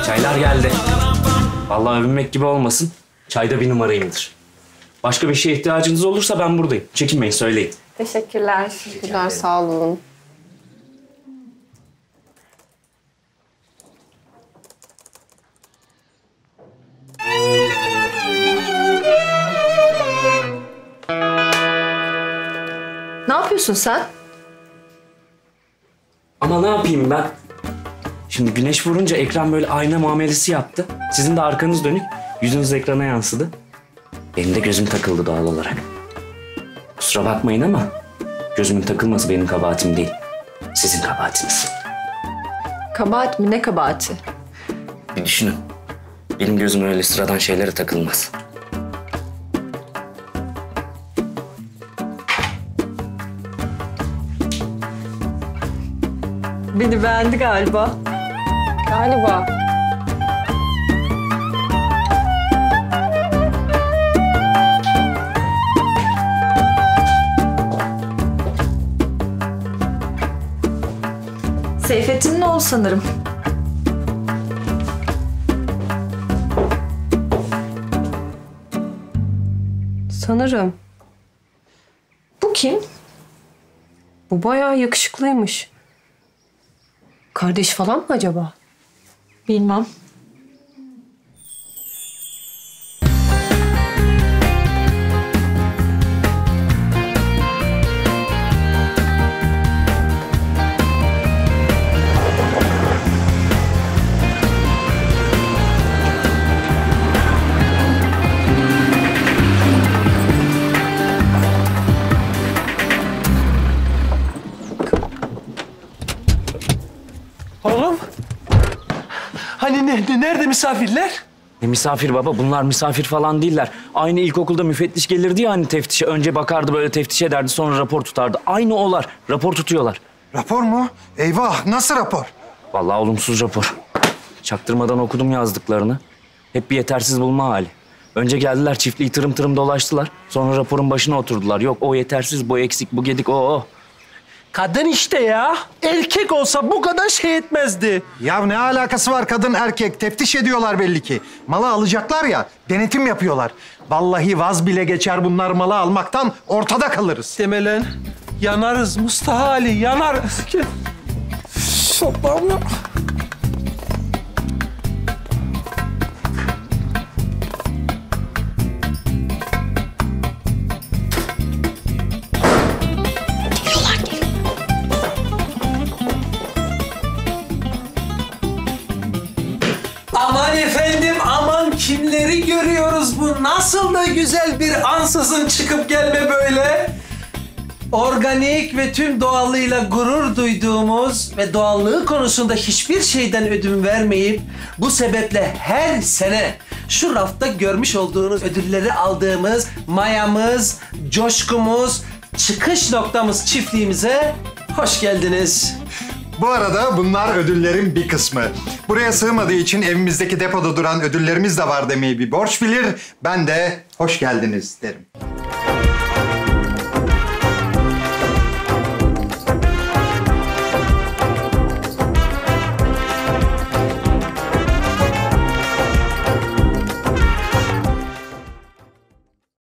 Çaylar geldi. Vallahi övünmek gibi olmasın. Çayda bir numarayımdır. Başka bir şeye ihtiyacınız olursa ben buradayım. Çekinmeyin, söyleyin. Teşekkürler. Teşekkürler, sağ olun. Ne yapıyorsun sen? Ama ne yapayım ben? Şimdi güneş vurunca ekran böyle ayna muamelesi yaptı. Sizin de arkanız dönük, yüzünüz ekrana yansıdı. Benim de gözüm takıldı doğal olarak. Kusura bakmayın ama gözümün takılması benim kabahatim değil. Sizin kabahatiniz. Kabahat mi? Ne kabahati? Bir düşünün. Benim gözüm öyle sıradan şeylere takılmaz. Beni beğendi galiba. Galiba. Seyfettin'in oğlu sanırım. Sanırım. Bu kim? Bu bayağı yakışıklıymış. Kardeş falan mı acaba? Bilmem. Oğlum, hani nerede misafirler? Ne misafir baba? Bunlar misafir falan değiller. Aynı ilkokulda müfettiş gelirdi ya hani teftişe. Önce bakardı böyle teftiş ederdi, sonra rapor tutardı. Aynı olar. Rapor tutuyorlar. Rapor mu? Eyvah, nasıl rapor? Vallahi olumsuz rapor. Çaktırmadan okudum yazdıklarını. Hep bir yetersiz bulma hali. Önce geldiler, çiftliği tırım tırım dolaştılar. Sonra raporun başına oturdular. Yok o yetersiz, bu eksik, bu gedik, o. Kadın işte ya. Erkek olsa bu kadar şey etmezdi. Ya ne alakası var kadın erkek? Teftiş ediyorlar belli ki. Malı alacaklar ya, denetim yapıyorlar. Vallahi vaz bile geçer bunlar malı almaktan, ortada kalırız. Demelen yanarız Mustafa Ali, yanarız. Allah'ım ya. Aman efendim, aman kimleri görüyoruz bu? Nasıl da güzel bir ansızın çıkıp gelme böyle. Organik ve tüm doğallığıyla gurur duyduğumuz ve doğallığı konusunda hiçbir şeyden ödün vermeyip bu sebeple her sene şu rafta görmüş olduğunuz ödülleri aldığımız mayamız, coşkumuz, çıkış noktamız çiftliğimize hoş geldiniz. Bu arada bunlar ödüllerin bir kısmı. Buraya sığmadığı için evimizdeki depoda duran ödüllerimiz de var demeyi bir borç bilir. Ben de hoş geldiniz derim.